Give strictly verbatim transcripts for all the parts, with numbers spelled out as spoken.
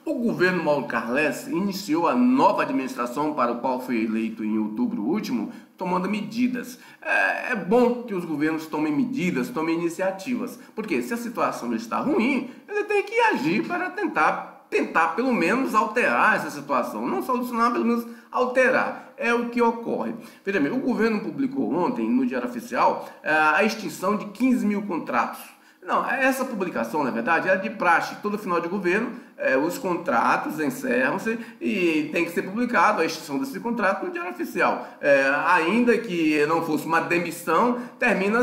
O governo Mauro Carles iniciou a nova administração para o qual foi eleito em outubro último, tomando medidas. É, é bom que os governos tomem medidas, tomem iniciativas, porque se a situação está ruim, ele tem que agir para tentar, tentar pelo menos alterar essa situação, não solucionar, pelo menos alterar. É o que ocorre. Veja bem, o governo publicou ontem, no Diário Oficial, a extinção de quinze mil contratos. Não, essa publicação, na verdade, é de praxe. Todo final de governo, é, os contratos encerram-se e tem que ser publicado a extinção desse contrato no Diário Oficial. É, ainda que não fosse uma demissão, termina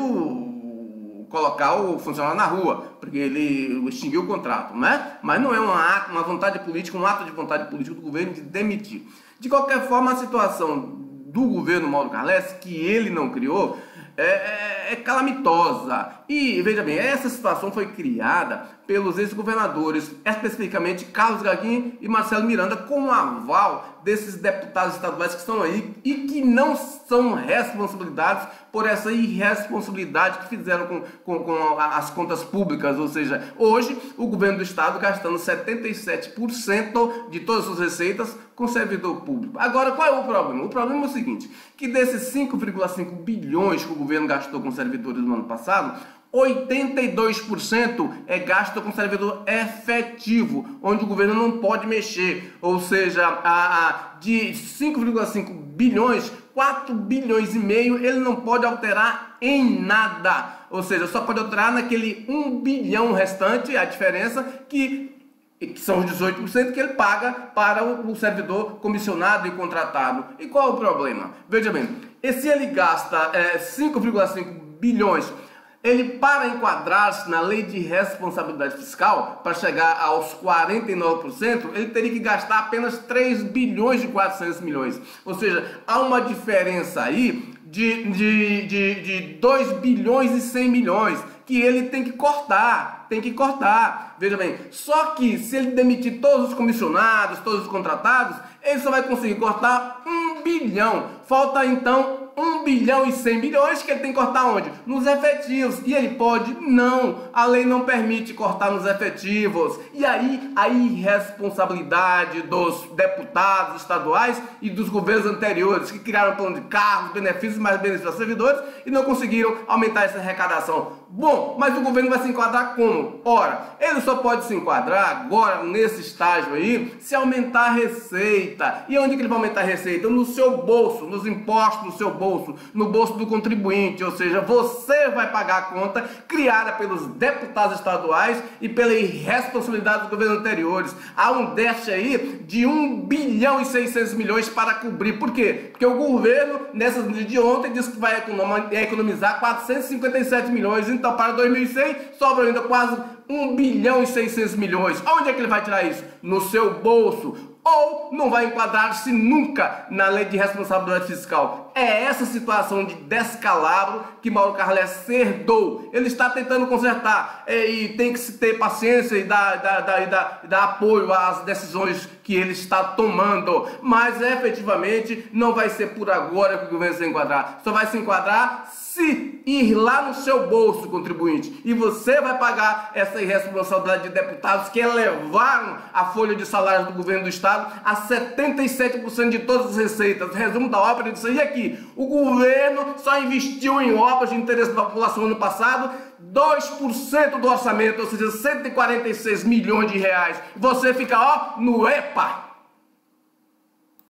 sendo colocar o funcionário na rua, porque ele extinguiu o contrato, né? Mas não é uma, uma vontade política, um ato de vontade política do governo de demitir. De qualquer forma, a situação do governo Mauro Carles, que ele não criou, é, é, é calamitosa. E, veja bem, essa situação foi criada pelos ex-governadores, especificamente Carlos Gaguin e Marcelo Miranda, com o aval desses deputados estaduais que estão aí e que não são responsabilizados por essa irresponsabilidade que fizeram com, com, com as contas públicas. Ou seja, hoje o governo do estado gastando setenta e sete por cento de todas as suas receitas com servidor público. Agora, qual é o problema? O problema é o seguinte, que desses cinco vírgula cinco bilhões que o governo gastou com servidores no ano passado, oitenta e dois por cento é gasto com servidor efetivo, onde o governo não pode mexer. Ou seja, a, a, de cinco vírgula cinco bilhões, quatro bilhões e meio ele não pode alterar em nada. Ou seja, só pode alterar naquele um bilhão restante, a diferença que... que são os dezoito por cento que ele paga para o servidor comissionado e contratado. E qual é o problema? Veja bem, e se ele gasta é, cinco vírgula cinco bilhões, ele, para enquadrar-se na lei de responsabilidade fiscal, para chegar aos quarenta e nove por cento, ele teria que gastar apenas três bilhões e quatrocentos milhões. Ou seja, há uma diferença aí de, de, de, de dois bilhões e cem milhões, que ele tem que cortar, tem que cortar. Veja bem, só que se ele demitir todos os comissionados, todos os contratados, ele só vai conseguir cortar um bilhão. Falta então um bilhão e cem milhões que ele tem que cortar onde? Nos efetivos. E ele pode? Não. A lei não permite cortar nos efetivos. E aí a irresponsabilidade dos deputados estaduais e dos governos anteriores que criaram plano de cargos, benefícios, mais benefícios aos servidores e não conseguiram aumentar essa arrecadação. Bom, mas o governo vai se enquadrar como? Ora, ele só pode se enquadrar agora, nesse estágio aí, se aumentar a receita. E onde que ele vai aumentar a receita? No seu bolso, nos impostos do seu bolso, no bolso do contribuinte. Ou seja, você vai pagar a conta criada pelos deputados estaduais e pela irresponsabilidade dos governos anteriores. Há um déficit aí de um bilhão e seiscentos milhões para cobrir. Por quê? Porque o governo, nessas de ontem, disse que vai economizar quatrocentos e cinquenta e sete milhões. Então, para dois mil e cem, sobra ainda quase um bilhão e seiscentos milhões. Onde é que ele vai tirar isso? No seu bolso. Ou não vai enquadrar-se nunca na lei de responsabilidade fiscal. É essa situação de descalabro que Mauro Carles herdou. Ele está tentando consertar é, e tem que se ter paciência e dar, dar, dar, dar, dar apoio às decisões que ele está tomando. Mas efetivamente não vai ser por agora que o governo se enquadrar. Só vai se enquadrar se ir lá no seu bolso, contribuinte, e você vai pagar essa irresponsabilidade de deputados que elevaram a folha de salários do governo do estado a setenta e sete por cento de todas as receitas. Resumo da ópera disso aí aqui. O governo só investiu em obras de interesse da população no ano passado dois por cento do orçamento, ou seja, cento e quarenta e seis milhões de reais. Você fica, ó, no EPA.